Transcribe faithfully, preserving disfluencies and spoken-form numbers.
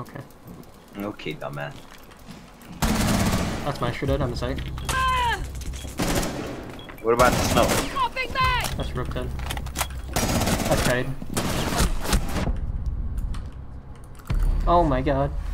Okay. Okay, dumbass. That's my shredded on the site. What about the snow? That's Rook dead. That's Kite. Oh my god.